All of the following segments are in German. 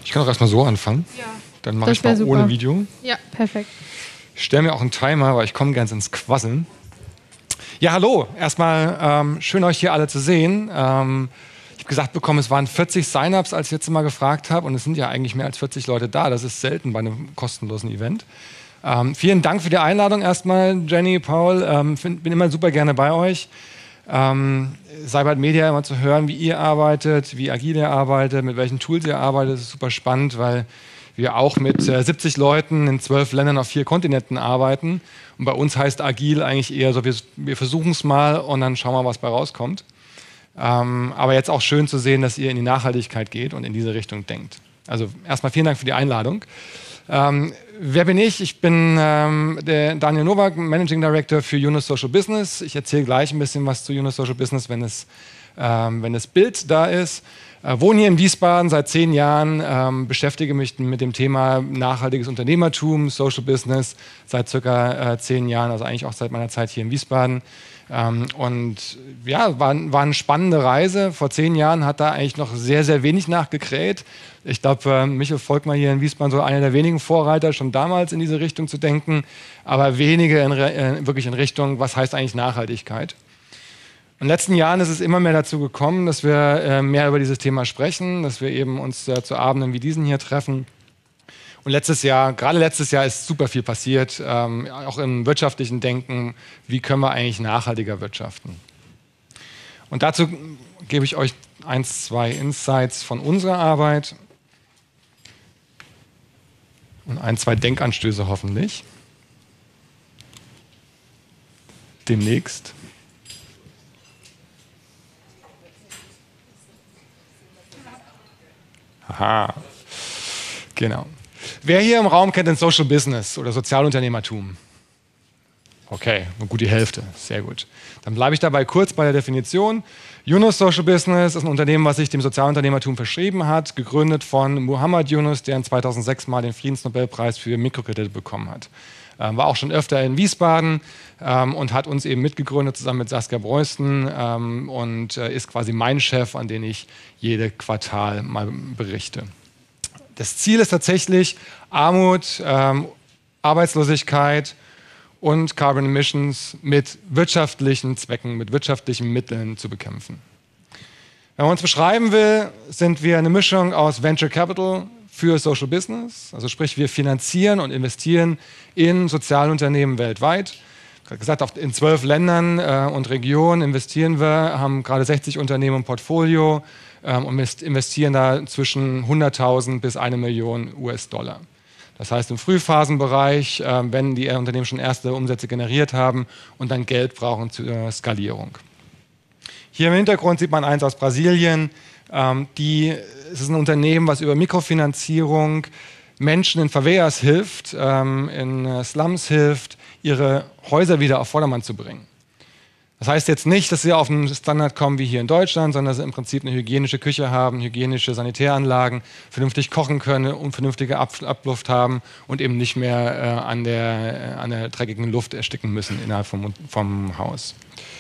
Ich kann auch erstmal so anfangen. Ja. Dann mache ich mal super. ohne Video. Ja, perfekt. Ich stelle mir auch einen Timer, weil ich komme ganz ins Quasseln. Ja, hallo. Erstmal schön, euch hier alle zu sehen. Ich habe gesagt bekommen, es waren 40 Sign-ups, als ich jetzt mal gefragt habe. Und es sind ja eigentlich mehr als 40 Leute da. Das ist selten bei einem kostenlosen Event. Vielen Dank für die Einladung erstmal, Jenny, Paul. Bin immer super gerne bei euch. Cybert Media immer zu hören, wie ihr arbeitet, wie agil ihr arbeitet, mit welchen Tools ihr arbeitet, ist super spannend, weil wir auch mit 70 Leuten in 12 Ländern auf 4 Kontinenten arbeiten. Und bei uns heißt agil eigentlich eher so, wir versuchen es mal und dann schauen wir, was bei rauskommt. Aber jetzt auch schön zu sehen, dass ihr in die Nachhaltigkeit geht und in diese Richtung denkt. Also erstmal vielen Dank für die Einladung. Wer bin ich? Ich bin der Daniel Nowak, Managing Director für Yunus Social Business. Ich erzähle gleich ein bisschen was zu Yunus Social Business, wenn das Bild da ist. Wohne hier in Wiesbaden seit 10 Jahren, beschäftige mich mit dem Thema nachhaltiges Unternehmertum, Social Business seit circa 10 Jahren, also eigentlich auch seit meiner Zeit hier in Wiesbaden. Und ja, war eine spannende Reise. Vor 10 Jahren hat da eigentlich noch sehr, sehr wenig nachgekräht. Ich glaube, Michael Volkmar hier in Wiesbaden so einer der wenigen Vorreiter, schon damals in diese Richtung zu denken, aber wenige wirklich in Richtung, was heißt eigentlich Nachhaltigkeit. In den letzten Jahren ist es immer mehr dazu gekommen, dass wir mehr über dieses Thema sprechen, dass wir eben uns zu Abenden wie diesen hier treffen. Und gerade letztes Jahr ist super viel passiert, auch im wirtschaftlichen Denken. Wie können wir eigentlich nachhaltiger wirtschaften? Und dazu gebe ich euch 1, 2 Insights von unserer Arbeit und 1, 2 Denkanstöße hoffentlich. Demnächst. Aha, genau. Wer hier im Raum kennt den Social Business oder Sozialunternehmertum? Okay, gut die Hälfte, sehr gut. Dann bleibe ich dabei kurz bei der Definition. Yunus Social Business ist ein Unternehmen, was sich dem Sozialunternehmertum verschrieben hat, gegründet von Muhammad Yunus, der in 2006 mal den Friedensnobelpreis für Mikrokredite bekommen hat. War auch schon öfter in Wiesbaden und hat uns eben mitgegründet zusammen mit Saskia Breusten und ist quasi mein Chef, an den ich jede Quartal mal berichte. Das Ziel ist tatsächlich, Armut, Arbeitslosigkeit und Carbon Emissions mit wirtschaftlichen Zwecken, mit wirtschaftlichen Mitteln zu bekämpfen. Wenn man uns beschreiben will, sind wir eine Mischung aus Venture Capital für Social Business, also sprich wir finanzieren und investieren in Sozialunternehmen weltweit. Gerade gesagt, in 12 Ländern und Regionen investieren wir, haben gerade 60 Unternehmen im Portfolio und investieren da zwischen 100.000 bis 1 Million US-Dollar. Das heißt im Frühphasenbereich, wenn die Unternehmen schon erste Umsätze generiert haben und dann Geld brauchen zur Skalierung. Hier im Hintergrund sieht man eins aus Brasilien. Es ist ein Unternehmen, was über Mikrofinanzierung Menschen in Favelas hilft, in Slums hilft, ihre Häuser wieder auf Vordermann zu bringen. Das heißt jetzt nicht, dass sie auf einen Standard kommen wie hier in Deutschland, sondern dass sie im Prinzip eine hygienische Küche haben, hygienische Sanitäranlagen, vernünftig kochen können und vernünftige Abluft haben und eben nicht mehr an der dreckigen Luft ersticken müssen innerhalb vom Haus.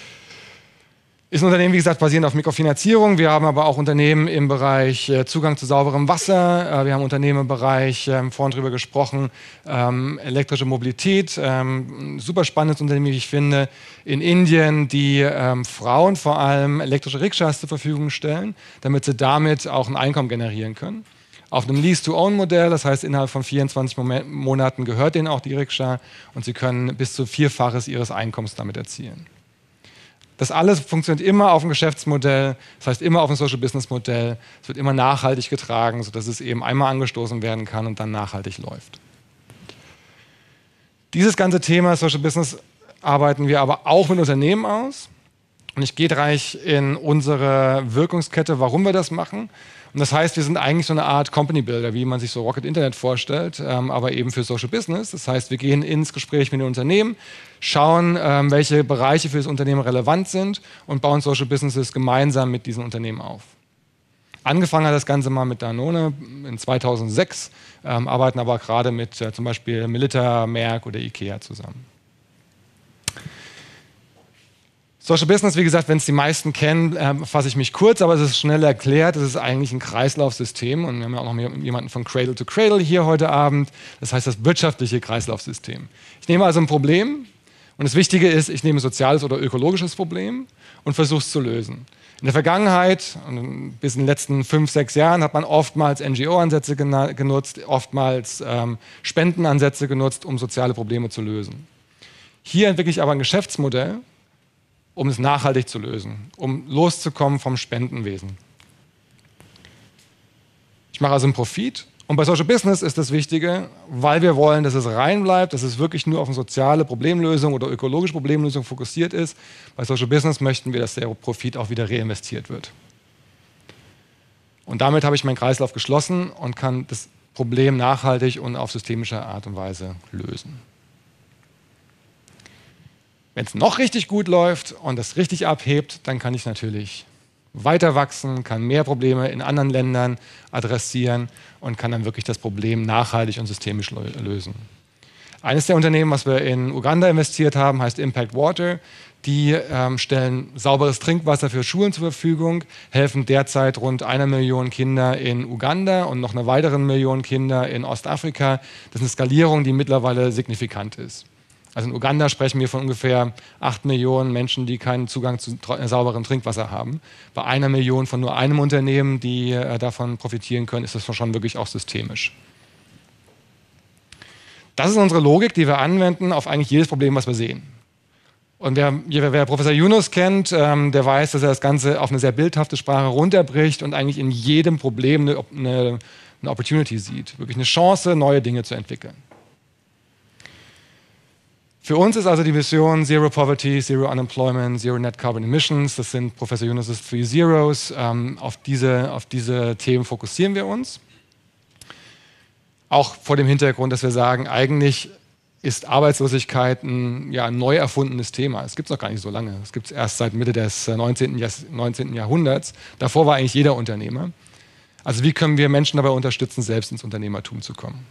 Ist ein Unternehmen, wie gesagt, basierend auf Mikrofinanzierung. Wir haben aber auch Unternehmen im Bereich Zugang zu sauberem Wasser. Wir haben Unternehmen im Bereich, vorhin drüber gesprochen, elektrische Mobilität. Super spannendes Unternehmen, wie ich finde, in Indien, die Frauen vor allem elektrische Rikschas zur Verfügung stellen, damit sie damit auch ein Einkommen generieren können. Auf einem Lease-to-Own-Modell, das heißt, innerhalb von 24 Monaten gehört denen auch die Rikscha und sie können bis zu 4-faches ihres Einkommens damit erzielen. Das alles funktioniert immer auf dem Geschäftsmodell, das heißt immer auf dem Social-Business-Modell. Es wird immer nachhaltig getragen, sodass es eben einmal angestoßen werden kann und dann nachhaltig läuft. Dieses ganze Thema Social Business arbeiten wir aber auch mit Unternehmen aus. Und ich gehe gleich in unsere Wirkungskette, warum wir das machen. Und das heißt, wir sind eigentlich so eine Art Company Builder, wie man sich so Rocket Internet vorstellt, aber eben für Social Business. Das heißt, wir gehen ins Gespräch mit den Unternehmen, schauen, welche Bereiche für das Unternehmen relevant sind und bauen Social Businesses gemeinsam mit diesen Unternehmen auf. Angefangen hat das Ganze mal mit Danone in 2006, arbeiten aber gerade mit zum Beispiel Milita, Merck oder Ikea zusammen. Social Business, wie gesagt, wenn es die meisten kennen, fasse ich mich kurz, aber es ist schnell erklärt. Es ist eigentlich ein Kreislaufsystem und wir haben ja auch noch jemanden von Cradle to Cradle hier heute Abend. Das heißt das wirtschaftliche Kreislaufsystem. Ich nehme also ein Problem und das Wichtige ist, ich nehme ein soziales oder ökologisches Problem und versuche es zu lösen. In der Vergangenheit, bis in den letzten 5, 6 Jahren, hat man oftmals NGO-Ansätze genutzt, oftmals Spendenansätze genutzt, um soziale Probleme zu lösen. Hier entwickle ich aber ein Geschäftsmodell, um es nachhaltig zu lösen, um loszukommen vom Spendenwesen. Ich mache also einen Profit und bei Social Business ist das Wichtige, weil wir wollen, dass es rein bleibt, dass es wirklich nur auf eine soziale Problemlösung oder ökologische Problemlösung fokussiert ist. Bei Social Business möchten wir, dass der Profit auch wieder reinvestiert wird. Und damit habe ich meinen Kreislauf geschlossen und kann das Problem nachhaltig und auf systemische Art und Weise lösen. Wenn es noch richtig gut läuft und das richtig abhebt, dann kann ich natürlich weiter wachsen, kann mehr Probleme in anderen Ländern adressieren und kann dann wirklich das Problem nachhaltig und systemisch lösen. Eines der Unternehmen, was wir in Uganda investiert haben, heißt Impact Water. Die stellen sauberes Trinkwasser für Schulen zur Verfügung, helfen derzeit rund 1 Million Kinder in Uganda und noch einer weiteren Million Kinder in Ostafrika. Das ist eine Skalierung, die mittlerweile signifikant ist. Also in Uganda sprechen wir von ungefähr 8 Millionen Menschen, die keinen Zugang zu sauberem Trinkwasser haben. Bei 1 Million von nur einem Unternehmen, die davon profitieren können, ist das schon wirklich auch systemisch. Das ist unsere Logik, die wir anwenden auf eigentlich jedes Problem, was wir sehen. Und wer Professor Yunus kennt, der weiß, dass er das Ganze auf eine sehr bildhafte Sprache runterbricht und eigentlich in jedem Problem eine Opportunity sieht. Wirklich eine Chance, neue Dinge zu entwickeln. Für uns ist also die Vision Zero Poverty, Zero Unemployment, Zero Net Carbon Emissions. Das sind Professor Yunus' 3 Zeros. Auf diese Themen fokussieren wir uns. Auch vor dem Hintergrund, dass wir sagen, eigentlich ist Arbeitslosigkeit ein neu erfundenes Thema. Es gibt es noch gar nicht so lange. Es gibt es erst seit Mitte des 19. Jahrhunderts. Davor war eigentlich jeder Unternehmer. Also wie können wir Menschen dabei unterstützen, selbst ins Unternehmertum zu kommen?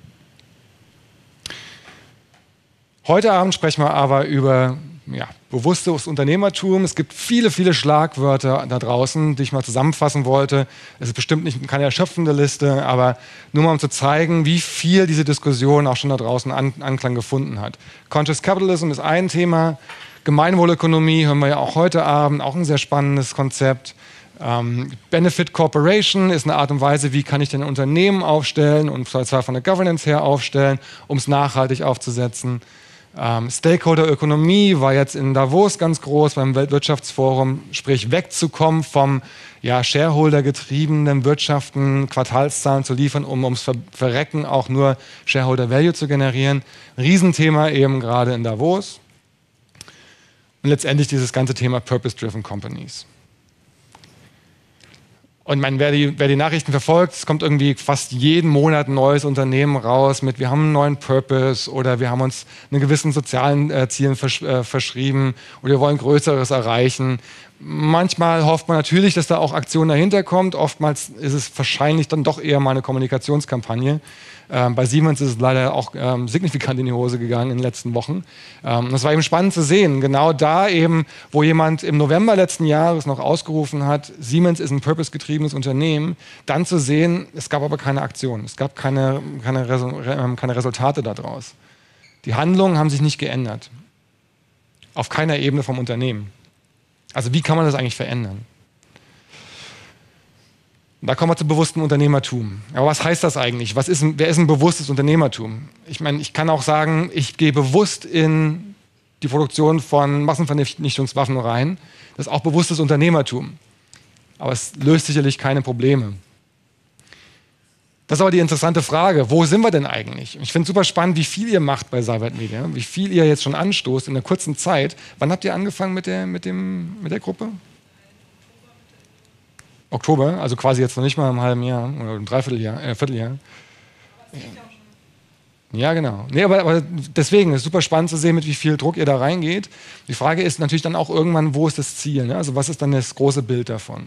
Heute Abend sprechen wir aber über bewusstes Unternehmertum. Es gibt viele, viele Schlagwörter da draußen, die ich mal zusammenfassen wollte. Es ist bestimmt keine erschöpfende Liste, aber nur mal um zu zeigen, wie viel diese Diskussion auch schon da draußen Anklang gefunden hat. Conscious Capitalism ist ein Thema. Gemeinwohlökonomie hören wir ja auch heute Abend, auch ein sehr spannendes Konzept. Benefit Corporation ist eine Art und Weise, wie kann ich denn ein Unternehmen aufstellen und zwar von der Governance her aufstellen, um es nachhaltig aufzusetzen. Stakeholder-Ökonomie war jetzt in Davos ganz groß beim Weltwirtschaftsforum, sprich wegzukommen vom Shareholder-getriebenen Wirtschaften, Quartalszahlen zu liefern, um ums Verrecken auch nur Shareholder-Value zu generieren. Riesenthema eben gerade in Davos. Und letztendlich dieses ganze Thema Purpose-Driven Companies. Und wer die Nachrichten verfolgt, es kommt irgendwie fast jeden Monat ein neues Unternehmen raus mit, wir haben einen neuen Purpose oder wir haben uns einen gewissen sozialen Zielen verschrieben oder wir wollen Größeres erreichen. Manchmal hofft man natürlich, dass da auch Aktion dahinter kommt. Oftmals ist es wahrscheinlich dann doch eher mal eine Kommunikationskampagne. Bei Siemens ist es leider auch signifikant in die Hose gegangen in den letzten Wochen. Das war eben spannend zu sehen. Genau da eben, wo jemand im November letzten Jahres noch ausgerufen hat, Siemens ist ein purpose-getriebenes Unternehmen, dann zu sehen, es gab aber keine Aktion. Es gab keine Resultate daraus. Die Handlungen haben sich nicht geändert. Auf keiner Ebene vom Unternehmen. Also wie kann man das eigentlich verändern? Da kommen wir zu bewusstem Unternehmertum. Aber was heißt das eigentlich? Wer ist ein bewusstes Unternehmertum? Ich meine, ich kann auch sagen, ich gehe bewusst in die Produktion von Massenvernichtungswaffen rein. Das ist auch bewusstes Unternehmertum. Aber es löst sicherlich keine Probleme. Das ist aber die interessante Frage. Wo sind wir denn eigentlich? Ich finde es super spannend, wie viel ihr macht bei Salvat Media, wie viel ihr jetzt schon anstoßt in einer kurzen Zeit. Wann habt ihr angefangen mit der Gruppe? Oktober, also quasi jetzt noch nicht mal im halben Jahr oder ein Vierteljahr. Ja, genau. Nee, aber deswegen ist es super spannend zu sehen, mit wie viel Druck ihr da reingeht. Die Frage ist natürlich dann auch irgendwann, wo ist das Ziel? Ne? Also was ist dann das große Bild davon?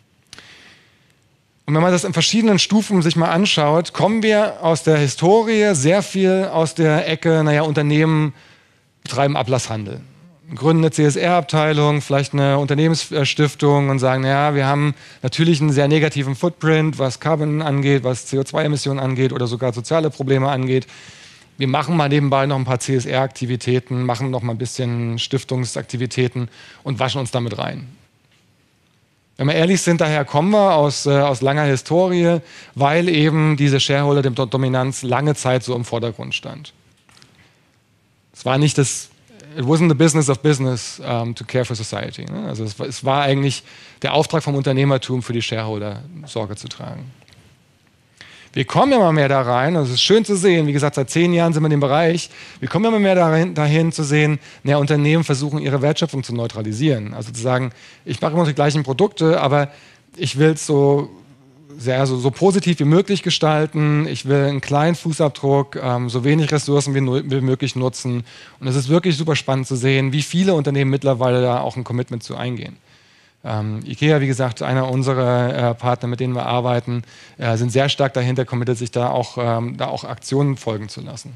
Und wenn man das in verschiedenen Stufen sich mal anschaut, kommen wir aus der Historie sehr viel aus der Ecke, Unternehmen betreiben Ablasshandel. gründen eine CSR-Abteilung, vielleicht eine Unternehmensstiftung und sagen, ja, wir haben natürlich einen sehr negativen Footprint, was Carbon angeht, was CO2-Emissionen angeht oder sogar soziale Probleme angeht. Wir machen mal nebenbei noch ein paar CSR-Aktivitäten, machen noch mal ein bisschen Stiftungsaktivitäten und waschen uns damit rein. Wenn wir ehrlich sind, daher kommen wir aus langer Historie, weil eben diese Shareholder-Dominanz lange Zeit so im Vordergrund stand. Es war nicht das, it wasn't the business of business to care for society. Ne? Also es war eigentlich der Auftrag vom Unternehmertum, für die Shareholder Sorge zu tragen. Wir kommen immer mehr da rein, und es ist schön zu sehen, wie gesagt, seit 10 Jahren sind wir in dem Bereich, wir kommen immer mehr dahin zu sehen, Unternehmen versuchen ihre Wertschöpfung zu neutralisieren. Also zu sagen, ich mache immer die gleichen Produkte, aber ich will es so positiv wie möglich gestalten, ich will einen kleinen Fußabdruck, so wenig Ressourcen wie möglich nutzen. Und es ist wirklich super spannend zu sehen, wie viele Unternehmen mittlerweile da auch ein Commitment zu eingehen. IKEA, wie gesagt, einer unserer Partner, mit denen wir arbeiten, sind sehr stark dahinter committed, sich da auch Aktionen folgen zu lassen.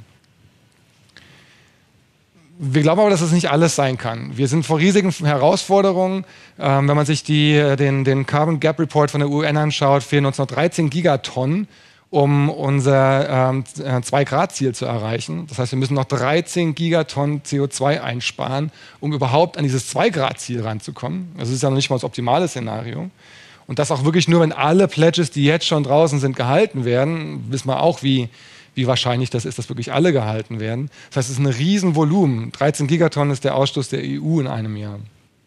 Wir glauben aber, dass es nicht alles sein kann. Wir sind vor riesigen Herausforderungen. Wenn man sich den Carbon Gap Report von der UN anschaut, fehlen uns noch 13 Gigatonnen, um unser 2-Grad-Ziel zu erreichen. Das heißt, wir müssen noch 13 Gigatonnen CO2 einsparen, um überhaupt an dieses 2-Grad-Ziel ranzukommen. Das ist ja noch nicht mal das optimale Szenario. Und das auch wirklich nur, wenn alle Pledges, die jetzt schon draußen sind, gehalten werden. Wissen wir auch, wie wahrscheinlich das ist, dass wirklich alle gehalten werden. Das heißt, es ist ein Riesenvolumen. 13 Gigatonnen ist der Ausstoß der EU in einem Jahr.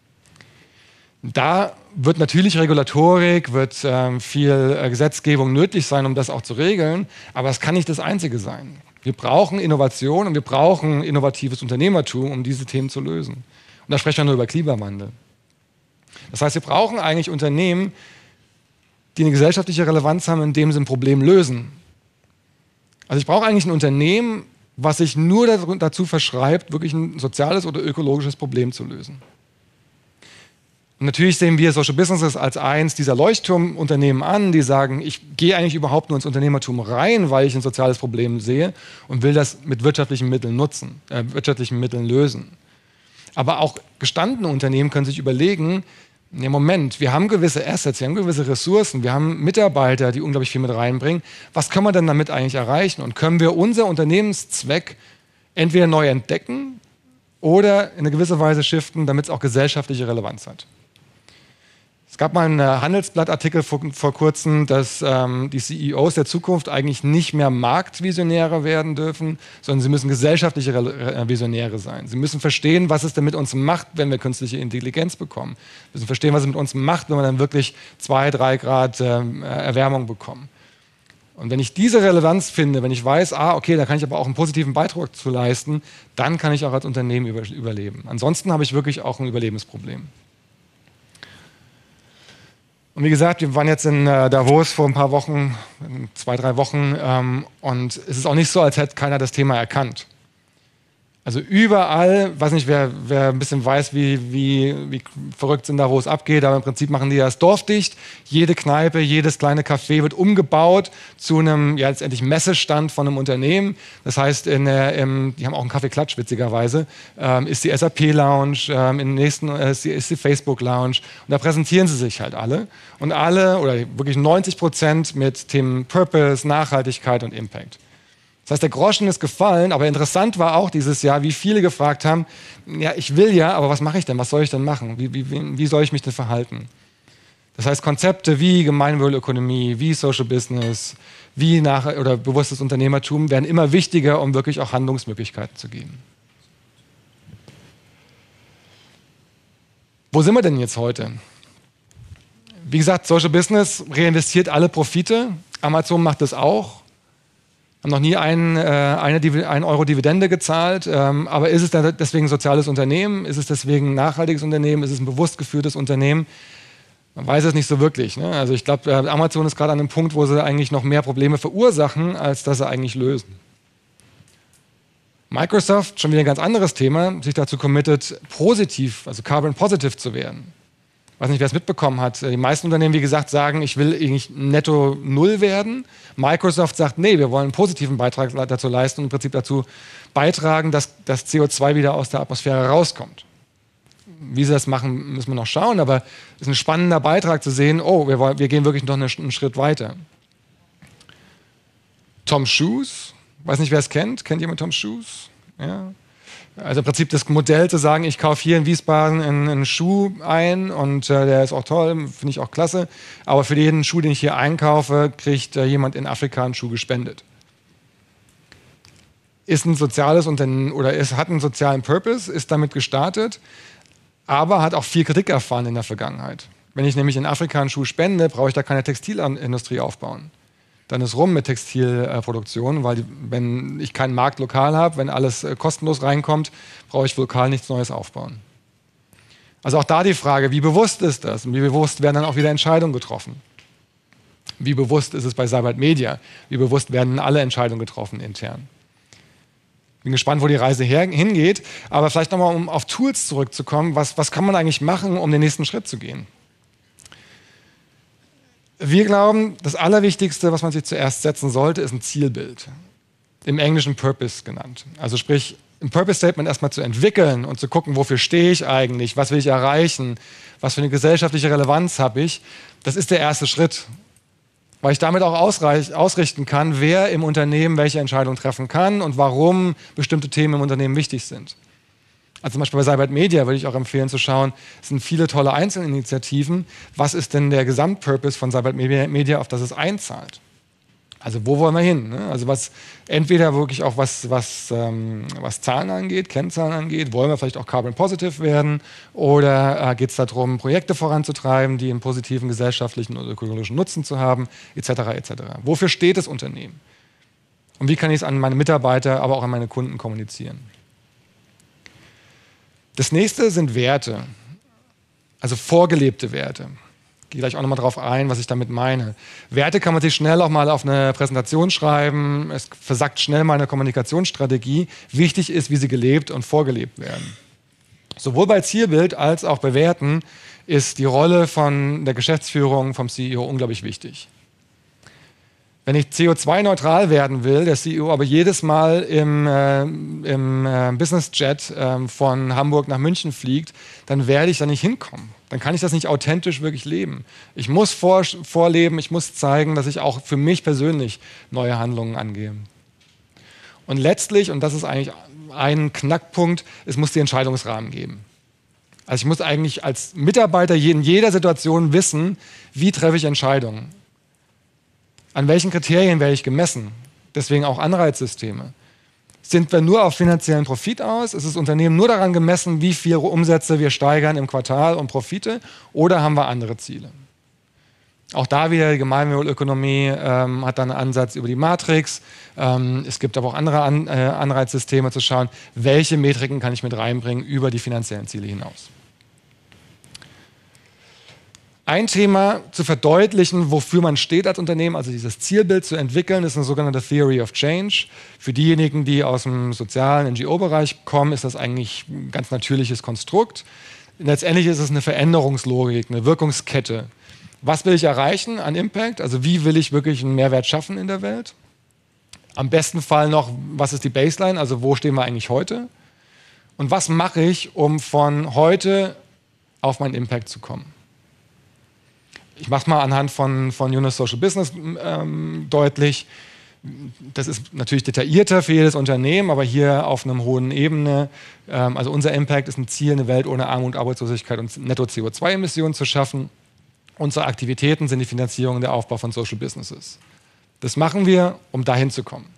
Da wird natürlich Regulatorik, wird viel Gesetzgebung nötig sein, um das auch zu regeln, aber es kann nicht das Einzige sein. Wir brauchen Innovation und wir brauchen innovatives Unternehmertum, um diese Themen zu lösen. Und da sprechen wir nur über Klimawandel. Das heißt, wir brauchen eigentlich Unternehmen, die eine gesellschaftliche Relevanz haben, indem sie ein Problem lösen. Also ich brauche eigentlich ein Unternehmen, was sich nur dazu verschreibt, wirklich ein soziales oder ökologisches Problem zu lösen. Und natürlich sehen wir Social Businesses als eins dieser Leuchtturmunternehmen an, die sagen, ich gehe eigentlich überhaupt nur ins Unternehmertum rein, weil ich ein soziales Problem sehe und will das mit wirtschaftlichen Mitteln lösen. Aber auch gestandene Unternehmen können sich überlegen, nee, Moment, wir haben gewisse Assets, wir haben gewisse Ressourcen, wir haben Mitarbeiter, die unglaublich viel mit reinbringen. Was können wir denn damit eigentlich erreichen? Und können wir unser Unternehmenszweck entweder neu entdecken oder in eine gewisse Weise shiften, damit es auch gesellschaftliche Relevanz hat? Es gab mal einen Handelsblattartikel vor kurzem, dass die CEOs der Zukunft eigentlich nicht mehr Marktvisionäre werden dürfen, sondern sie müssen gesellschaftliche Visionäre sein. Sie müssen verstehen, was es denn mit uns macht, wenn wir künstliche Intelligenz bekommen. Sie müssen verstehen, was es mit uns macht, wenn wir dann wirklich 2, 3 Grad Erwärmung bekommen. Und wenn ich diese Relevanz finde, wenn ich weiß, okay, da kann ich aber auch einen positiven Beitrag zu leisten, dann kann ich auch als Unternehmen überleben. Ansonsten habe ich wirklich auch ein Überlebensproblem. Und wie gesagt, wir waren jetzt in Davos vor ein paar Wochen, 2, 3 Wochen, und es ist auch nicht so, als hätte keiner das Thema erkannt. Also überall, weiß nicht, wer ein bisschen weiß, wie verrückt es in Davos abgeht, aber im Prinzip machen die das Dorf dicht. Jede Kneipe, jedes kleine Café wird umgebaut zu einem letztendlich Messestand von einem Unternehmen. Das heißt, die haben auch einen Kaffeeklatsch, witzigerweise, ist die SAP-Lounge, im nächsten ist die Facebook-Lounge. Und da präsentieren sie sich halt alle. Und alle, oder wirklich 90% mit Themen Purpose, Nachhaltigkeit und Impact. Das heißt, der Groschen ist gefallen, aber interessant war auch dieses Jahr, wie viele gefragt haben, ja, ich will ja, aber was mache ich denn? Was soll ich denn machen? Wie soll ich mich denn verhalten? Das heißt, Konzepte wie Gemeinwohlökonomie, wie Social Business, wie oder bewusstes Unternehmertum werden immer wichtiger, um wirklich auch Handlungsmöglichkeiten zu geben. Wo sind wir denn jetzt heute? Wie gesagt, Social Business reinvestiert alle Profite. Amazon macht das auch. Haben noch nie 1 Euro Dividende gezahlt, aber ist es deswegen ein soziales Unternehmen? Ist es deswegen ein nachhaltiges Unternehmen? Ist es ein bewusst geführtes Unternehmen? Man weiß es nicht so wirklich. Ne? Also ich glaube, Amazon ist gerade an einem Punkt, wo sie eigentlich noch mehr Probleme verursachen, als dass sie eigentlich lösen. Microsoft, schon wieder ein ganz anderes Thema, sich dazu committed, positiv, also carbon positive zu werden. Ich weiß nicht, wer es mitbekommen hat. Die meisten Unternehmen, wie gesagt, sagen, ich will eigentlich netto null werden. Microsoft sagt, nee, wir wollen einen positiven Beitrag dazu leisten und im Prinzip dazu beitragen, dass das CO2 wieder aus der Atmosphäre rauskommt. Wie sie das machen, müssen wir noch schauen, aber es ist ein spannender Beitrag zu sehen, oh, wir gehen wirklich noch einen Schritt weiter. Tom Shoes, weiß nicht, wer es kennt. Kennt jemand Tom Shoes? Ja. Also im Prinzip das Modell zu sagen, ich kaufe hier in Wiesbaden einen Schuh ein und der ist auch toll, finde ich auch klasse, aber für jeden Schuh, den ich hier einkaufe, kriegt jemand in Afrika einen Schuh gespendet. Ist ein soziales Unternehmen oder hat einen sozialen Purpose, ist damit gestartet, aber hat auch viel Kritik erfahren in der Vergangenheit. Wenn ich nämlich in Afrika einen Schuh spende, brauche ich da keine Textilindustrie aufbauen. Dann ist rum mit Textilproduktion, weil wenn ich keinen Markt lokal habe, wenn alles kostenlos reinkommt, brauche ich lokal nichts Neues aufbauen. Also auch da die Frage, wie bewusst ist das? Und wie bewusst werden dann auch wieder Entscheidungen getroffen? Wie bewusst ist es bei Seibert Media? Wie bewusst werden alle Entscheidungen getroffen intern? Bin gespannt, wo die Reise hingeht. Aber vielleicht nochmal, um auf Tools zurückzukommen, was kann man eigentlich machen, um den nächsten Schritt zu gehen? Wir glauben, das Allerwichtigste, was man sich zuerst setzen sollte, ist ein Zielbild. Im Englischen Purpose genannt. Also sprich, ein Purpose-Statement erstmal zu entwickeln und zu gucken, wofür stehe ich eigentlich, was will ich erreichen, was für eine gesellschaftliche Relevanz habe ich. Das ist der erste Schritt. Weil ich damit auch ausrichten kann, wer im Unternehmen welche Entscheidungen treffen kann und warum bestimmte Themen im Unternehmen wichtig sind. Also zum Beispiel bei Seibert Media würde ich auch empfehlen zu schauen, es sind viele tolle Einzelinitiativen. Was ist denn der Gesamtpurpose von Seibert Media, auf das es einzahlt? Also wo wollen wir hin? Ne? Also was entweder wirklich auch was Zahlen angeht, Kennzahlen angeht, wollen wir vielleicht auch carbon positive werden oder geht es darum, Projekte voranzutreiben, die einen positiven gesellschaftlichen oder ökologischen Nutzen zu haben, etc. etc. Wofür steht das Unternehmen? Und wie kann ich es an meine Mitarbeiter, aber auch an meine Kunden kommunizieren? Das nächste sind Werte, also vorgelebte Werte. Ich gehe gleich auch nochmal drauf ein, was ich damit meine. Werte kann man sich schnell auch mal auf eine Präsentation schreiben. Es versackt schnell mal eine Kommunikationsstrategie. Wichtig ist, wie sie gelebt und vorgelebt werden. Sowohl bei Zielbild als auch bei Werten ist die Rolle von der Geschäftsführung, vom CEO unglaublich wichtig. Wenn ich CO2-neutral werden will, der CEO aber jedes Mal im Businessjet von Hamburg nach München fliegt, dann werde ich da nicht hinkommen. Dann kann ich das nicht authentisch wirklich leben. Ich muss vorleben, ich muss zeigen, dass ich auch für mich persönlich neue Handlungen angehe. Und letztlich, und das ist eigentlich ein Knackpunkt, es muss die Entscheidungsrahmen geben. Also ich muss eigentlich als Mitarbeiter in jeder Situation wissen, wie treffe ich Entscheidungen. An welchen Kriterien werde ich gemessen? Deswegen auch Anreizsysteme. Sind wir nur auf finanziellen Profit aus? Ist das Unternehmen nur daran gemessen, wie viele Umsätze wir steigern im Quartal und Profite? Oder haben wir andere Ziele? Auch da wieder die Gemeinwohlökonomie hat dann einen Ansatz über die Matrix. Es gibt aber auch andere Anreizsysteme zu schauen, welche Metriken kann ich mit reinbringen über die finanziellen Ziele hinaus. Ein Thema zu verdeutlichen, wofür man steht als Unternehmen, also dieses Zielbild zu entwickeln, ist eine sogenannte Theory of Change. Für diejenigen, die aus dem sozialen NGO-Bereich kommen, ist das eigentlich ein ganz natürliches Konstrukt. Letztendlich ist es eine Veränderungslogik, eine Wirkungskette. Was will ich erreichen an Impact? Also wie will ich wirklich einen Mehrwert schaffen in der Welt? Am besten Fall noch, was ist die Baseline, also wo stehen wir eigentlich heute? Und was mache ich, um von heute auf meinen Impact zu kommen? Ich mache es mal anhand von Yunus Social Business deutlich. Das ist natürlich detaillierter für jedes Unternehmen, aber hier auf einer hohen Ebene. Also unser Impact ist ein Ziel, eine Welt ohne Armut, Arbeitslosigkeit und Netto-CO2-Emissionen zu schaffen. Unsere Aktivitäten sind die Finanzierung und der Aufbau von Social Businesses. Das machen wir, um dahin zu kommen.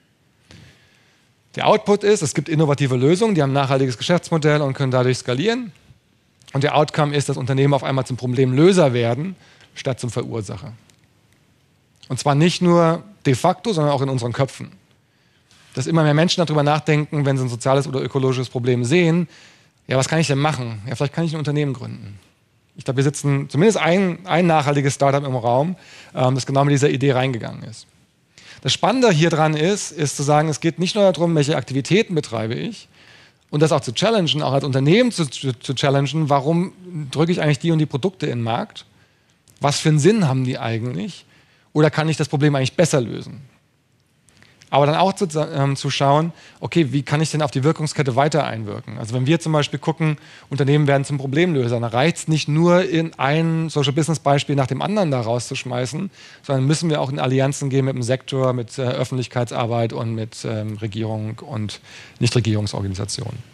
Der Output ist, es gibt innovative Lösungen, die haben ein nachhaltiges Geschäftsmodell und können dadurch skalieren. Und der Outcome ist, dass Unternehmen auf einmal zum Problemlöser werden, statt zum Verursacher. Und zwar nicht nur de facto, sondern auch in unseren Köpfen. Dass immer mehr Menschen darüber nachdenken, wenn sie ein soziales oder ökologisches Problem sehen, ja, was kann ich denn machen? Ja, vielleicht kann ich ein Unternehmen gründen. Ich glaube, wir sitzen zumindest ein nachhaltiges Startup im Raum, das genau mit dieser Idee reingegangen ist. Das Spannende hier dran ist zu sagen, es geht nicht nur darum, welche Aktivitäten betreibe ich, und das auch zu challengen, auch als Unternehmen zu challengen, warum drücke ich eigentlich die und die Produkte in den Markt? Was für einen Sinn haben die eigentlich? Oder kann ich das Problem eigentlich besser lösen? Aber dann auch zu schauen, okay, wie kann ich denn auf die Wirkungskette weiter einwirken? Also wenn wir zum Beispiel gucken, Unternehmen werden zum Problemlöser, dann reicht es nicht nur, in ein Social-Business-Beispiel nach dem anderen da rauszuschmeißen, sondern müssen wir auch in Allianzen gehen mit dem Sektor, mit Öffentlichkeitsarbeit und mit Regierung und Nichtregierungsorganisationen.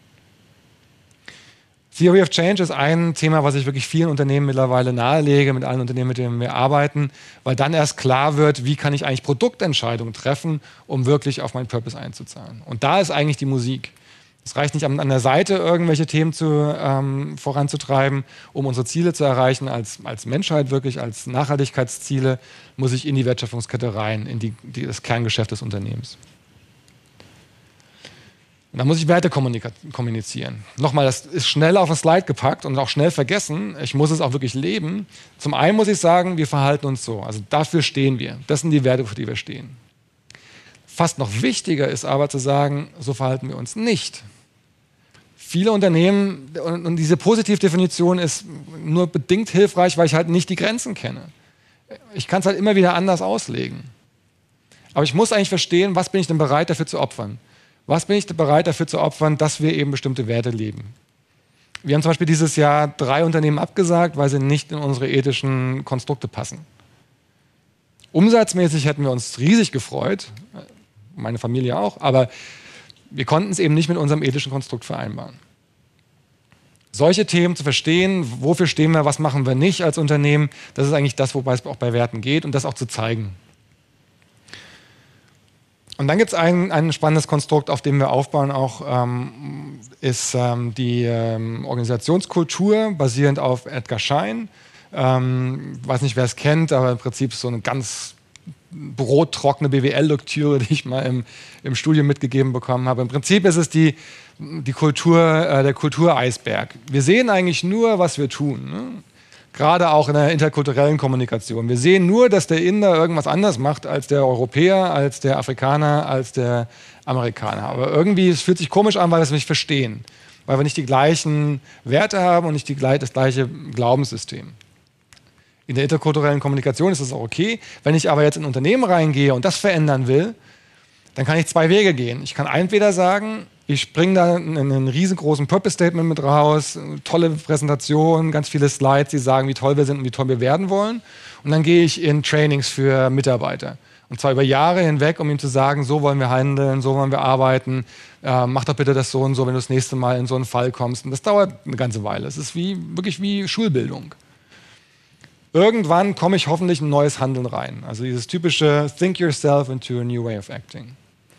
Theory of Change ist ein Thema, was ich wirklich vielen Unternehmen mittlerweile nahelege, mit allen Unternehmen, mit denen wir arbeiten, weil dann erst klar wird, wie kann ich eigentlich Produktentscheidungen treffen, um wirklich auf meinen Purpose einzuzahlen. Und da ist eigentlich die Musik. Es reicht nicht an der Seite, irgendwelche Themen voranzutreiben, um unsere Ziele zu erreichen, als Menschheit wirklich, als Nachhaltigkeitsziele, muss ich in die Wertschöpfungskette rein, in das Kerngeschäft des Unternehmens. Und dann muss ich Werte kommunizieren. Nochmal, das ist schnell auf ein Slide gepackt und auch schnell vergessen. Ich muss es auch wirklich leben. Zum einen muss ich sagen, wir verhalten uns so. Also dafür stehen wir. Das sind die Werte, für die wir stehen. Fast noch wichtiger ist aber zu sagen, so verhalten wir uns nicht. Viele Unternehmen, und diese Positivdefinition ist nur bedingt hilfreich, weil ich halt nicht die Grenzen kenne. Ich kann es halt immer wieder anders auslegen. Aber ich muss eigentlich verstehen, was bin ich denn bereit dafür zu opfern? Was bin ich bereit dafür zu opfern, dass wir eben bestimmte Werte leben? Wir haben zum Beispiel dieses Jahr 3 Unternehmen abgesagt, weil sie nicht in unsere ethischen Konstrukte passen. Umsatzmäßig hätten wir uns riesig gefreut, meine Familie auch, aber wir konnten es eben nicht mit unserem ethischen Konstrukt vereinbaren. Solche Themen zu verstehen, wofür stehen wir, was machen wir nicht als Unternehmen, das ist eigentlich das, wobei es auch bei Werten geht und das auch zu zeigen. Und dann gibt es ein spannendes Konstrukt, auf dem wir aufbauen, auch ist die Organisationskultur, basierend auf Edgar Schein. Weiß nicht, wer es kennt, aber im Prinzip so eine ganz brottrockene BWL-Lektüre, die ich mal im Studium mitgegeben bekommen habe. Im Prinzip ist es der Kultureisberg. Wir sehen eigentlich nur, was wir tun, ne? Gerade auch in der interkulturellen Kommunikation. Wir sehen nur, dass der Inder irgendwas anders macht als der Europäer, als der Afrikaner, als der Amerikaner. Aber irgendwie, es fühlt sich komisch an, weil wir es nicht verstehen. Weil wir nicht die gleichen Werte haben und nicht das gleiche Glaubenssystem. In der interkulturellen Kommunikation ist das auch okay. Wenn ich aber jetzt in ein Unternehmen reingehe und das verändern will, dann kann ich 2 Wege gehen. Ich kann entweder sagen, ich bringe da einen riesengroßen Purpose-Statement mit raus, tolle Präsentation, ganz viele Slides, die sagen, wie toll wir sind und wie toll wir werden wollen. Und dann gehe ich in Trainings für Mitarbeiter. Und zwar über Jahre hinweg, um ihnen zu sagen, so wollen wir handeln, so wollen wir arbeiten, mach doch bitte das so und so, wenn du das nächste Mal in so einen Fall kommst. Und das dauert eine ganze Weile. Es ist wirklich wie Schulbildung. Irgendwann komme ich hoffentlich in ein neues Handeln rein. Also dieses typische Think yourself into a new way of acting.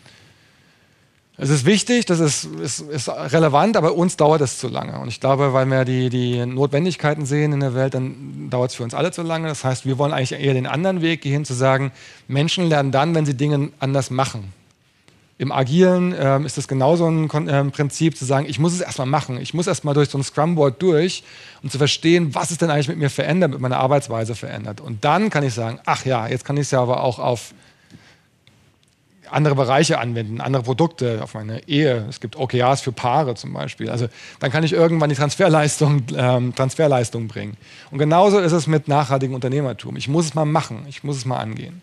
Es ist wichtig, das ist relevant, aber uns dauert es zu lange. Und ich glaube, weil wir die Notwendigkeiten sehen in der Welt, dann dauert es für uns alle zu lange. Das heißt, wir wollen eigentlich eher den anderen Weg gehen, zu sagen, Menschen lernen dann, wenn sie Dinge anders machen. Im Agilen ist es genauso ein Prinzip, zu sagen, ich muss es erstmal machen. Ich muss erstmal durch so ein Scrum-Board durch, um zu verstehen, was ist denn eigentlich mit mir verändert, mit meiner Arbeitsweise verändert. Und dann kann ich sagen, ach ja, jetzt kann ich es ja aber auch auf andere Bereiche anwenden, andere Produkte, auf meine Ehe. Es gibt OKRs für Paare zum Beispiel. Also dann kann ich irgendwann die Transferleistung bringen. Und genauso ist es mit nachhaltigem Unternehmertum. Ich muss es mal machen, ich muss es mal angehen.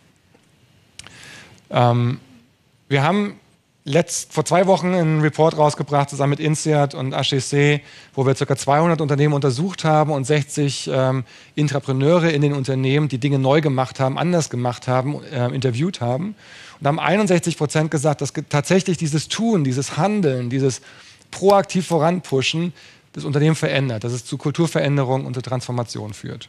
Wir haben vor 2 Wochen einen Report rausgebracht, zusammen mit INSEAD und HEC, wo wir ca. 200 Unternehmen untersucht haben und 60 Intrapreneure in den Unternehmen, die Dinge neu gemacht haben, anders gemacht haben, interviewt haben. Und haben 61% gesagt, dass tatsächlich dieses Tun, dieses Handeln, dieses proaktiv voranpushen das Unternehmen verändert, dass es zu Kulturveränderung und zur Transformation führt.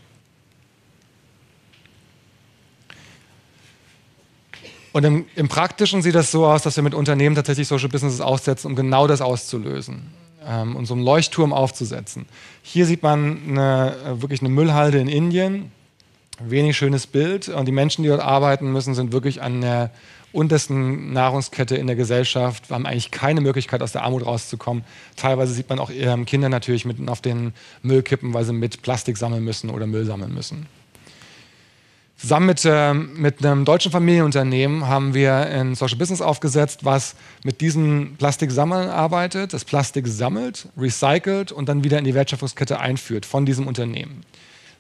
Und im Praktischen sieht das so aus, dass wir mit Unternehmen tatsächlich Social Businesses aufsetzen, um genau das auszulösen und so einen Leuchtturm aufzusetzen. Hier sieht man wirklich eine Müllhalde in Indien, wenig schönes Bild. Und die Menschen, die dort arbeiten müssen, sind wirklich an der untersten Nahrungskette in der Gesellschaft, haben eigentlich keine Möglichkeit, aus der Armut rauszukommen. Teilweise sieht man auch Kinder natürlich mitten auf den Müll kippen, weil sie mit Plastik sammeln müssen oder Müll sammeln müssen. Zusammen mit einem deutschen Familienunternehmen haben wir ein Social Business aufgesetzt, was mit diesen Plastiksammeln arbeitet, das Plastik sammelt, recycelt und dann wieder in die Wertschöpfungskette einführt von diesem Unternehmen.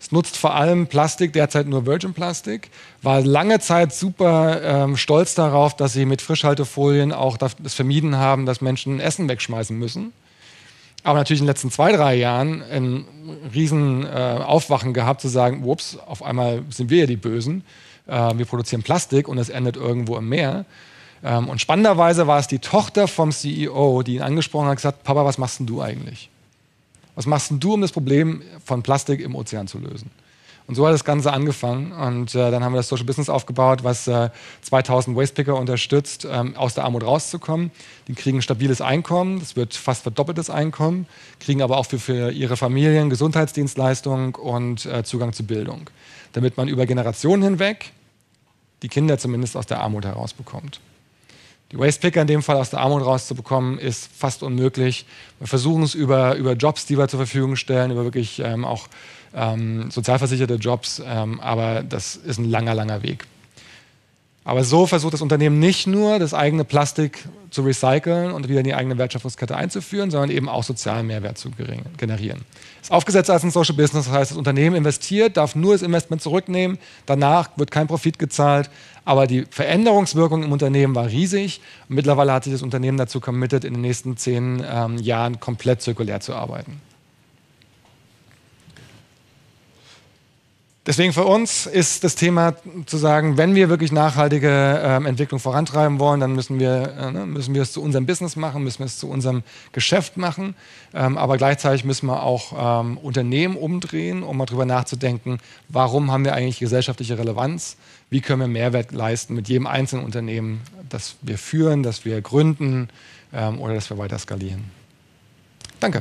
Es nutzt vor allem Plastik, derzeit nur Virgin Plastik, war lange Zeit super stolz darauf, dass sie mit Frischhaltefolien auch das vermieden haben, dass Menschen Essen wegschmeißen müssen. Aber natürlich in den letzten 2, 3 Jahren ein riesen Aufwachen gehabt, zu sagen, ups, auf einmal sind wir ja die Bösen. Wir produzieren Plastik und es endet irgendwo im Meer. Und spannenderweise war es die Tochter vom CEO, die ihn angesprochen hat und gesagt, Papa, was machst denn du eigentlich? Was machst denn du, um das Problem von Plastik im Ozean zu lösen? Und so hat das Ganze angefangen. Und dann haben wir das Social Business aufgebaut, was 2000 Wastepicker unterstützt, aus der Armut rauszukommen. Die kriegen ein stabiles Einkommen, das wird fast verdoppeltes Einkommen, kriegen aber auch für ihre Familien Gesundheitsdienstleistungen und Zugang zu Bildung, damit man über Generationen hinweg die Kinder zumindest aus der Armut herausbekommt. Die Wastepicker in dem Fall aus der Armut rauszubekommen, ist fast unmöglich. Wir versuchen es über Jobs, die wir zur Verfügung stellen, über wirklich auch sozialversicherte Jobs, aber das ist ein langer, langer Weg. Aber so versucht das Unternehmen nicht nur, das eigene Plastik zu recyceln und wieder in die eigene Wertschöpfungskette einzuführen, sondern eben auch sozialen Mehrwert zu generieren. Ist aufgesetzt als ein Social Business, das heißt, das Unternehmen investiert, darf nur das Investment zurücknehmen, danach wird kein Profit gezahlt, aber die Veränderungswirkung im Unternehmen war riesig. Und mittlerweile hat sich das Unternehmen dazu committed, in den nächsten 10 Jahren komplett zirkulär zu arbeiten. Deswegen für uns ist das Thema zu sagen, wenn wir wirklich nachhaltige Entwicklung vorantreiben wollen, dann müssen wir es zu unserem Business machen, müssen wir es zu unserem Geschäft machen. Aber gleichzeitig müssen wir auch Unternehmen umdrehen, um mal drüber nachzudenken, warum haben wir eigentlich gesellschaftliche Relevanz? Wie können wir Mehrwert leisten mit jedem einzelnen Unternehmen, das wir führen, das wir gründen oder das wir weiter skalieren. Danke.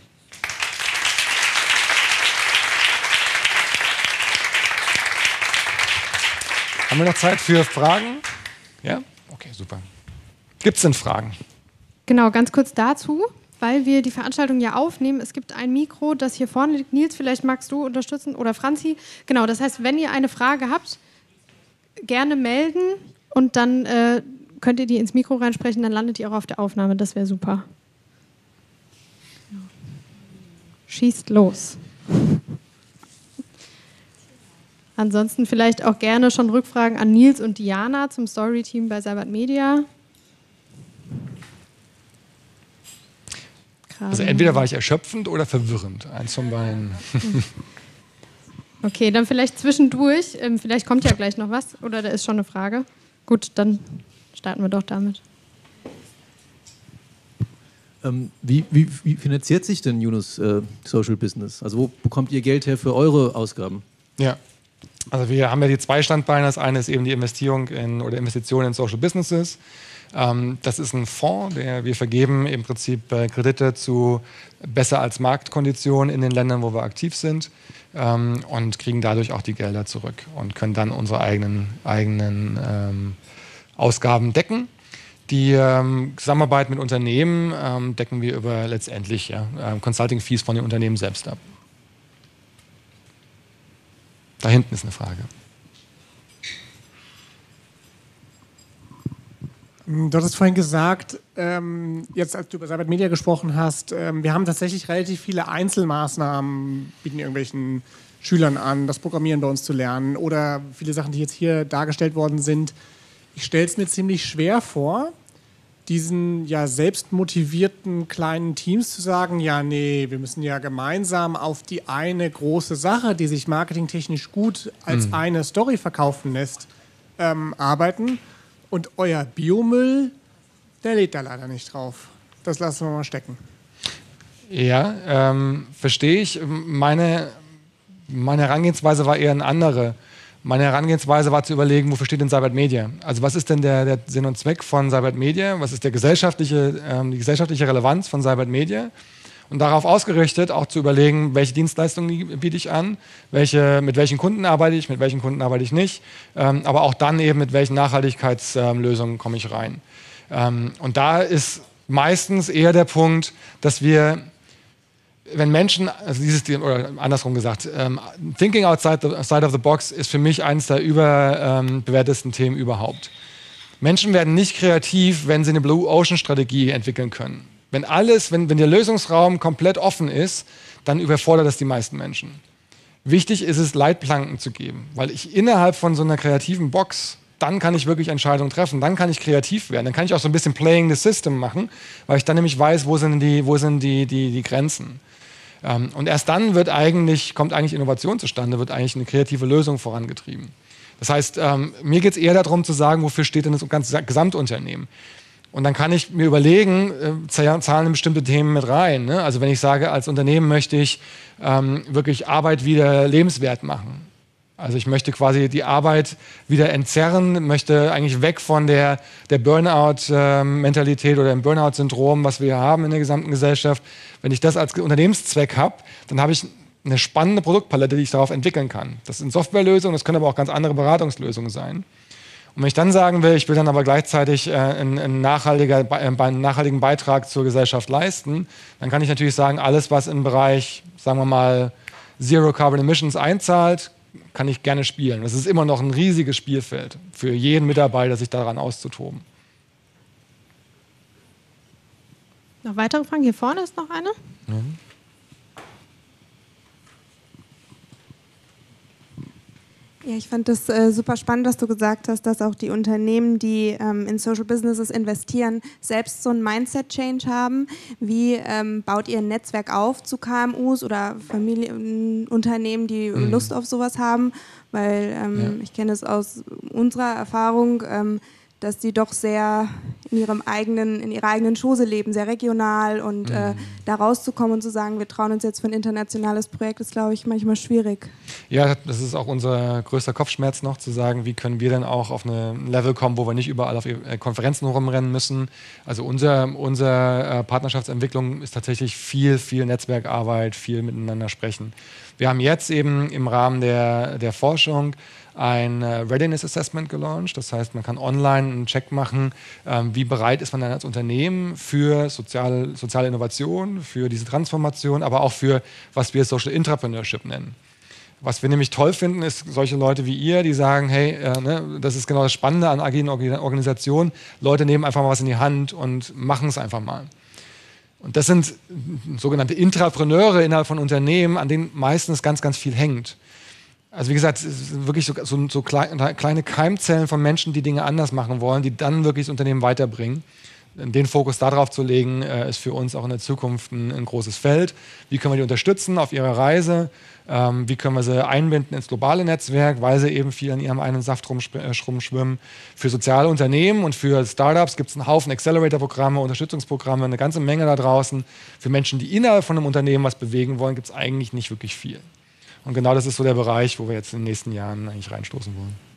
Haben wir noch Zeit für Fragen? Ja? Okay, super. Gibt es denn Fragen? Genau, ganz kurz dazu, weil wir die Veranstaltung ja aufnehmen. Es gibt ein Mikro, das hier vorne liegt. Nils, vielleicht magst du unterstützen oder Franzi. Genau, das heißt, wenn ihr eine Frage habt, gerne melden und dann könnt ihr die ins Mikro reinsprechen, dann landet die auch auf der Aufnahme. Das wäre super. Schießt los. Ansonsten vielleicht auch gerne schon Rückfragen an Nils und Diana zum Story-Team bei Seibert Media. Also entweder war ich erschöpfend oder verwirrend. Eins von beiden. Okay, dann vielleicht zwischendurch. Vielleicht kommt ja gleich noch was oder da ist schon eine Frage. Gut, dann starten wir doch damit. Wie finanziert sich denn Yunus Social Business? Also wo bekommt ihr Geld her für eure Ausgaben? Ja. Also wir haben ja die 2 Standbeine. Das eine ist eben die Investition in Social Businesses. Das ist ein Fonds, wir vergeben im Prinzip Kredite zu besser als Marktkonditionen in den Ländern, wo wir aktiv sind und kriegen dadurch auch die Gelder zurück und können dann unsere eigenen Ausgaben decken. Die Zusammenarbeit mit Unternehmen decken wir über letztendlich Consulting-Fees von den Unternehmen selbst ab. Da hinten ist eine Frage. Du hattest vorhin gesagt, jetzt als du über Seibert Media gesprochen hast, wir haben tatsächlich relativ viele Einzelmaßnahmen, bieten irgendwelchen Schülern an, das Programmieren bei uns zu lernen oder viele Sachen, die jetzt hier dargestellt worden sind. Ich stelle es mir ziemlich schwer vor, diesen ja selbst motivierten kleinen Teams zu sagen, ja nee, wir müssen ja gemeinsam auf die eine große Sache, die sich marketingtechnisch gut als eine Story verkaufen lässt, arbeiten. Und euer Biomüll, der lädt da leider nicht drauf. Das lassen wir mal stecken. Ja, verstehe ich. Meine Herangehensweise war eher eine andere. Meine Herangehensweise war zu überlegen, wofür steht denn Seibert Media? Also was ist denn der Sinn und Zweck von Seibert Media? Was ist die gesellschaftliche Relevanz von Seibert Media? Und darauf ausgerichtet auch zu überlegen, welche Dienstleistungen biete ich an, mit welchen Kunden arbeite ich, mit welchen Kunden arbeite ich nicht, aber auch dann eben mit welchen Nachhaltigkeitslösungen komme ich rein. Und da ist meistens eher der Punkt, dass wir, wenn Menschen, also oder andersrum gesagt, Thinking outside of the box ist für mich eines der überbewertesten Themen überhaupt. Menschen werden nicht kreativ, wenn sie eine Blue Ocean Strategie entwickeln können. Wenn der Lösungsraum komplett offen ist, dann überfordert das die meisten Menschen. Wichtig ist es, Leitplanken zu geben, weil ich innerhalb von so einer kreativen Box, dann kann ich wirklich Entscheidungen treffen, dann kann ich kreativ werden, dann kann ich auch so ein bisschen Playing the System machen, weil ich dann nämlich weiß, wo sind die Grenzen. Und erst dann kommt eigentlich Innovation zustande, wird eigentlich eine kreative Lösung vorangetrieben. Das heißt, mir geht es eher darum zu sagen, wofür steht denn das ganze Gesamtunternehmen? Und dann kann ich mir überlegen, zahlen bestimmte Themen mit rein. Ne? Also wenn ich sage, als Unternehmen möchte ich wirklich Arbeit wieder lebenswert machen. Also ich möchte quasi die Arbeit wieder entzerren, möchte eigentlich weg von der Burnout-Mentalität oder dem Burnout-Syndrom, was wir haben in der gesamten Gesellschaft. Wenn ich das als Unternehmenszweck habe, dann habe ich eine spannende Produktpalette, die ich darauf entwickeln kann. Das sind Softwarelösungen, das können aber auch ganz andere Beratungslösungen sein. Und wenn ich dann sagen will, ich will dann aber gleichzeitig einen nachhaltigen Beitrag zur Gesellschaft leisten, dann kann ich natürlich sagen, alles, was im Bereich, sagen wir mal, Zero Carbon Emissions einzahlt, kann ich gerne spielen. Das ist immer noch ein riesiges Spielfeld für jeden Mitarbeiter, sich daran auszutoben. Noch weitere Fragen? Hier vorne ist noch eine. Mhm. Ja, ich fand das super spannend, dass du gesagt hast, dass auch die Unternehmen, die in Social Businesses investieren, selbst so ein Mindset-Change haben. Wie baut ihr ein Netzwerk auf zu KMUs oder Familienunternehmen, die Lust auf sowas haben? Weil ich kenne es aus unserer Erfahrung, dass die doch sehr in ihrer eigenen Chose leben, sehr regional und da rauszukommen und zu sagen, wir trauen uns jetzt für ein internationales Projekt, ist, glaube ich, manchmal schwierig. Ja, das ist auch unser größter Kopfschmerz noch, zu sagen, wie können wir denn auch auf ein Level kommen, wo wir nicht überall auf Konferenzen rumrennen müssen. Also unsere Partnerschaftsentwicklung ist tatsächlich viel Netzwerkarbeit, viel miteinander sprechen. Wir haben jetzt eben im Rahmen der Forschung ein Readiness Assessment gelauncht. Das heißt, man kann online einen Check machen, wie bereit ist man dann als Unternehmen für soziale Innovation, für diese Transformation, aber auch für, was wir Social Entrepreneurship nennen. Was wir nämlich toll finden, ist solche Leute wie ihr, die sagen, hey, das ist genau das Spannende an agilen Organisationen. Leute nehmen einfach mal was in die Hand und machen es einfach mal. Und das sind sogenannte Intrapreneure innerhalb von Unternehmen, an denen meistens ganz viel hängt. Also wie gesagt, es sind wirklich so kleine Keimzellen von Menschen, die Dinge anders machen wollen, die dann wirklich das Unternehmen weiterbringen. Den Fokus darauf zu legen, ist für uns auch in der Zukunft ein großes Feld. Wie können wir die unterstützen auf ihrer Reise? Wie können wir sie einbinden ins globale Netzwerk, weil sie eben viel in ihrem eigenen Saft rumschwimmen? Für soziale Unternehmen und für Startups gibt es einen Haufen Accelerator-Programme, Unterstützungsprogramme, eine ganze Menge da draußen. Für Menschen, die innerhalb von einem Unternehmen was bewegen wollen, gibt es eigentlich nicht wirklich viel. Und genau das ist so der Bereich, wo wir jetzt in den nächsten Jahren eigentlich reinstoßen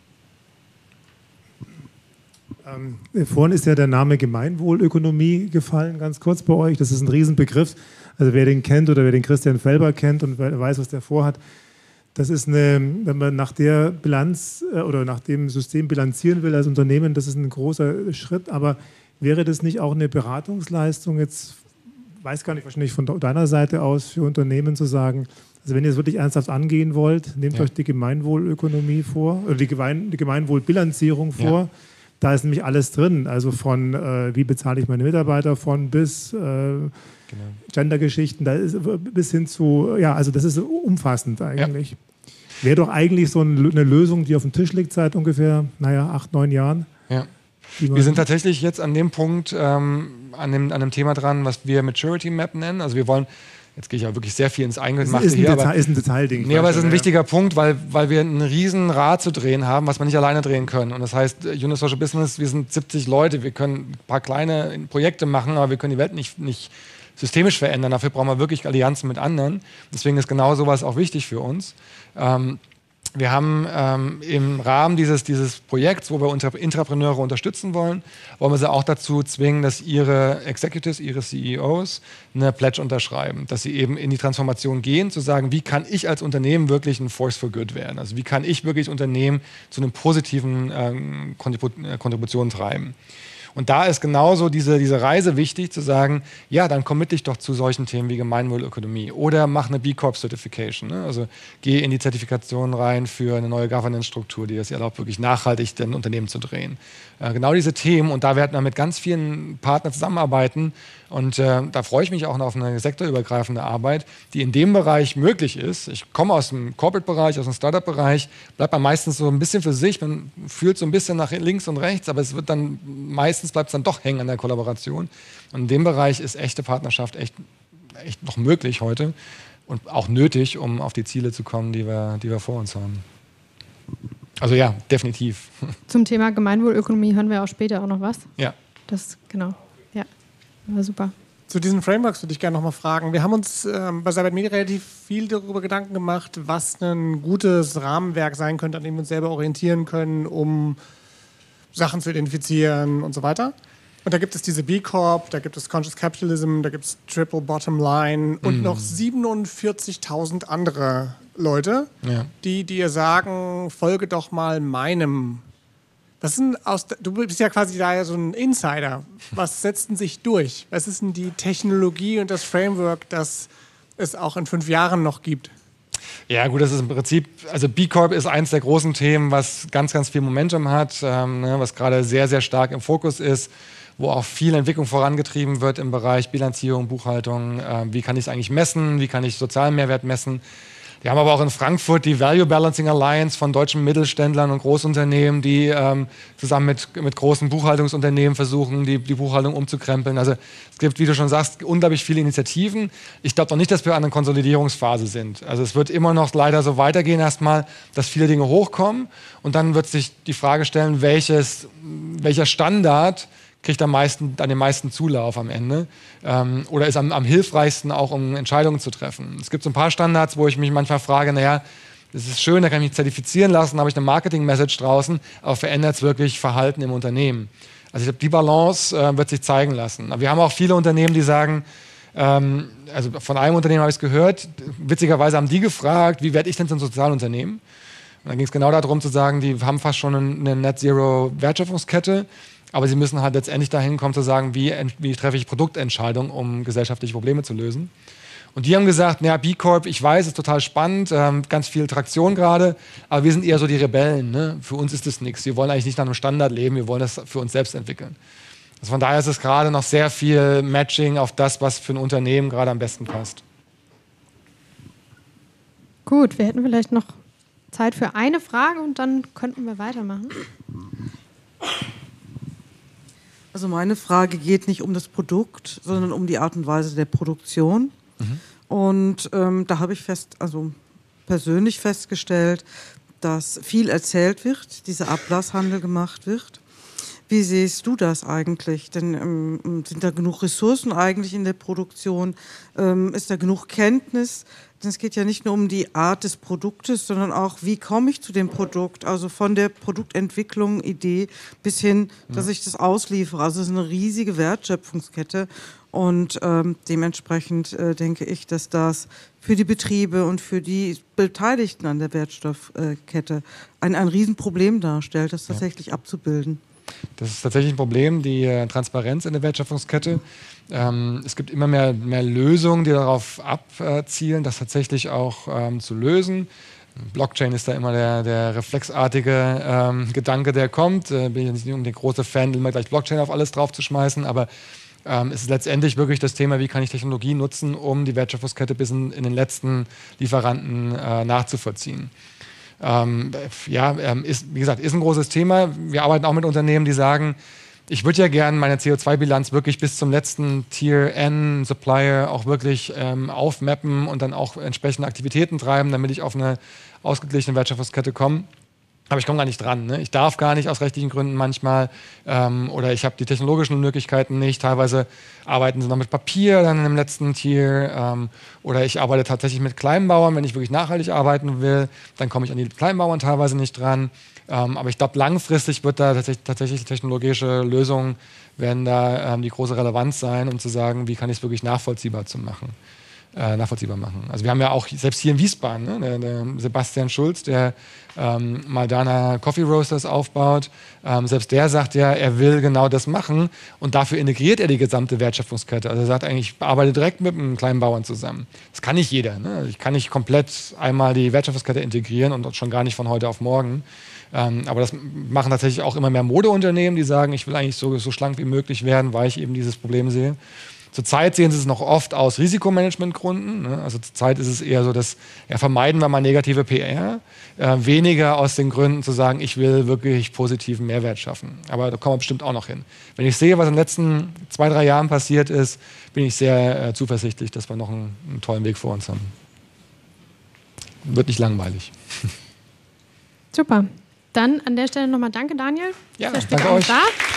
wollen. Vorhin ist ja der Name Gemeinwohlökonomie gefallen, ganz kurz bei euch. Das ist ein Riesenbegriff. Also wer den kennt oder wer den Christian Felber kennt und weiß, was der vorhat, das ist wenn man nach der Bilanz oder nach dem System bilanzieren will als Unternehmen, das ist ein großer Schritt. Aber wäre das nicht auch eine Beratungsleistung jetzt, weiß gar nicht, wahrscheinlich von deiner Seite aus, für Unternehmen zu sagen, also wenn ihr es wirklich ernsthaft angehen wollt, nehmt euch die Gemeinwohlökonomie vor, oder die Gemeinwohlbilanzierung vor. Ja. Da ist nämlich alles drin, also von wie bezahle ich meine Mitarbeiter, von bis Gendergeschichten, da ist bis hin zu, ja, also das ist umfassend eigentlich. Ja. Wäre doch eigentlich so eine Lösung, die auf dem Tisch liegt seit ungefähr, 8, 9 Jahren. Ja. Wir sind tatsächlich jetzt an dem Punkt, an dem Thema dran, was wir Maturity Map nennen. Also wir wollen, jetzt gehe ich ja wirklich sehr viel ins Eingemachte hier. Ist ein Detailding. Nee, aber es ist ein wichtiger Punkt, weil wir ein riesen Rad zu drehen haben, was wir nicht alleine drehen können. Und das heißt, Unis Social Business, wir sind 70 Leute, wir können ein paar kleine Projekte machen, aber wir können die Welt nicht systemisch verändern. Dafür brauchen wir wirklich Allianzen mit anderen. Deswegen ist genau sowas auch wichtig für uns. Wir haben im Rahmen dieses Projekts, wo wir Intrapreneure unterstützen wollen wir sie auch dazu zwingen, dass ihre Executives, ihre CEOs eine Pledge unterschreiben, dass sie eben in die Transformation gehen, zu sagen, wie kann ich als Unternehmen wirklich ein Force for Good werden? Also wie kann ich wirklich Unternehmen zu einem positiven Kontribution treiben? Und da ist genauso diese Reise wichtig, zu sagen, ja, dann commit dich doch zu solchen Themen wie Gemeinwohlökonomie oder mach eine B Corp Certification. Ne? Also geh in die Zertifikation rein für eine neue Governance-Struktur, die es erlaubt, wirklich nachhaltig ein Unternehmen zu drehen. Genau diese Themen, und da werden wir mit ganz vielen Partnern zusammenarbeiten. Und da freue ich mich auch noch auf eine sektorübergreifende Arbeit, die in dem Bereich möglich ist. Ich komme aus dem Corporate-Bereich, aus dem Startup-Bereich, bleibt man meistens so ein bisschen für sich, man fühlt so ein bisschen nach links und rechts, aber es wird dann meistens bleibt es dann doch hängen an der Kollaboration. Und in dem Bereich ist echte Partnerschaft echt noch möglich heute und auch nötig, um auf die Ziele zu kommen, die wir vor uns haben. Also ja, definitiv. Zum Thema Gemeinwohlökonomie hören wir auch später auch noch was. Ja. Das, genau. Ja, war super. Zu diesen Frameworks würde ich gerne noch mal fragen. Wir haben uns bei Cybert Media relativ viel darüber Gedanken gemacht, was ein gutes Rahmenwerk sein könnte, an dem wir uns selber orientieren können, um Sachen zu identifizieren und so weiter. Und da gibt es diese B Corp, da gibt es Conscious Capitalism, da gibt es Triple Bottom Line und noch 47.000 andere Leute, die dir sagen, folge doch mal meinem. Du bist ja quasi da so ein Insider. Was setzt denn sich durch? Was ist denn die Technologie und das Framework, das es auch in 5 Jahren noch gibt? Ja gut, das ist im Prinzip, also B Corp ist eins der großen Themen, was ganz, ganz viel Momentum hat, was gerade sehr, sehr stark im Fokus ist, wo auch viel Entwicklung vorangetrieben wird im Bereich Bilanzierung, Buchhaltung. Wie kann ich es eigentlich messen? Wie kann ich sozialen Mehrwert messen? Wir haben aber auch in Frankfurt die Value Balancing Alliance von deutschen Mittelständlern und Großunternehmen, die zusammen mit großen Buchhaltungsunternehmen versuchen, die Buchhaltung umzukrempeln. Also es gibt, wie du schon sagst, unglaublich viele Initiativen. Ich glaube noch nicht, dass wir an einer Konsolidierungsphase sind. Also es wird immer noch leider so weitergehen erstmal, dass viele Dinge hochkommen und dann wird sich die Frage stellen, welcher Standard kriegt an den meisten Zulauf am Ende oder ist am hilfreichsten auch, um Entscheidungen zu treffen. Es gibt so ein paar Standards, wo ich mich manchmal frage, naja, das ist schön, da kann ich mich zertifizieren lassen, habe ich eine Marketing-Message draußen, aber verändert es wirklich Verhalten im Unternehmen? Also ich glaube, die Balance wird sich zeigen lassen. Aber wir haben auch viele Unternehmen, die sagen, also von einem Unternehmen habe ich es gehört, witzigerweise haben die gefragt, wie werde ich denn zum Sozialunternehmen? Und dann ging es genau darum zu sagen, die haben fast schon eine Net-Zero-Wertschöpfungskette, aber sie müssen halt letztendlich dahin kommen zu sagen, wie treffe ich Produktentscheidungen, um gesellschaftliche Probleme zu lösen. Und die haben gesagt, naja, B Corp, ich weiß, ist total spannend, ganz viel Traktion gerade, aber wir sind eher so die Rebellen. Ne? Für uns ist das nichts. Wir wollen eigentlich nicht nach einem Standard leben, wir wollen das für uns selbst entwickeln. Also von daher ist es gerade noch sehr viel Matching auf das, was für ein Unternehmen gerade am besten passt. Gut, wir hätten vielleicht noch Zeit für eine Frage und dann könnten wir weitermachen. Also meine Frage geht nicht um das Produkt, sondern um die Art und Weise der Produktion. Und da habe ich persönlich festgestellt, dass viel erzählt wird, dieser Ablasshandel gemacht wird. Wie siehst du das eigentlich? Denn sind da genug Ressourcen eigentlich in der Produktion? Ist da genug Kenntnis? Denn es geht ja nicht nur um die Art des Produktes, sondern auch, wie komme ich zu dem Produkt? Also von der Produktentwicklung, Idee bis hin, dass ich das ausliefere. Also es ist eine riesige Wertschöpfungskette. Und dementsprechend denke ich, dass das für die Betriebe und für die Beteiligten an der Wertstoffkette ein Riesenproblem darstellt, das tatsächlich abzubilden. Das ist tatsächlich ein Problem, die Transparenz in der Wertschöpfungskette. Es gibt immer mehr Lösungen, die darauf abzielen, das tatsächlich auch zu lösen. Blockchain ist da immer der reflexartige Gedanke, der kommt. Bin ich nicht unbedingt der große Fan, immer gleich Blockchain auf alles draufzuschmeißen, aber es ist letztendlich wirklich das Thema, wie kann ich Technologie nutzen, um die Wertschöpfungskette bis in den letzten Lieferanten nachzuvollziehen. Wie gesagt, ist ein großes Thema. Wir arbeiten auch mit Unternehmen, die sagen, ich würde ja gerne meine CO2-Bilanz wirklich bis zum letzten Tier N Supplier auch wirklich aufmappen und dann auch entsprechende Aktivitäten treiben, damit ich auf eine ausgeglichene Wertschöpfungskette komme. Aber ich komme gar nicht dran. Ne? Ich darf gar nicht aus rechtlichen Gründen manchmal oder ich habe die technologischen Möglichkeiten nicht. Teilweise arbeiten sie noch mit Papier dann im letzten Tier oder ich arbeite tatsächlich mit Kleinbauern. Wenn ich wirklich nachhaltig arbeiten will, dann komme ich an die Kleinbauern teilweise nicht dran. Aber ich glaube, langfristig wird da tatsächlich technologische Lösungen werden da die große Relevanz sein, um zu sagen, wie kann ich es wirklich nachvollziehbar zu machen. nachvollziehbar machen. Also wir haben ja auch, selbst hier in Wiesbaden, ne, der Sebastian Schulz, der Maldana Coffee Roasters aufbaut, selbst der sagt ja, er will genau das machen und dafür integriert er die gesamte Wertschöpfungskette. Also er sagt eigentlich, ich arbeite direkt mit einem kleinen Bauern zusammen. Das kann nicht jeder. Ne? Ich kann nicht komplett einmal die Wertschöpfungskette integrieren und schon gar nicht von heute auf morgen. Aber das machen tatsächlich auch immer mehr Modeunternehmen, die sagen, ich will eigentlich so schlank wie möglich werden, weil ich eben dieses Problem sehe. Zurzeit sehen sie es noch oft aus Risikomanagementgründen. Ne? Also zurzeit ist es eher so, dass vermeiden wir mal negative PR, weniger aus den Gründen zu sagen, ich will wirklich positiven Mehrwert schaffen. Aber da kommen wir bestimmt auch noch hin. Wenn ich sehe, was in den letzten 2-3 Jahren passiert ist, bin ich sehr zuversichtlich, dass wir noch einen tollen Weg vor uns haben. Wird nicht langweilig. Super. Dann an der Stelle nochmal danke, Daniel. Ja, für das danke euch. Da.